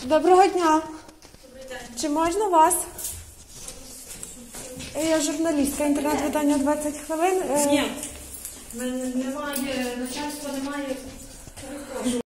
Доброго дня. Добрий день. Чи можна вас? Я журналістка, інтернет-видання 20 хвилин. Ні, в мене немає, начальства немає.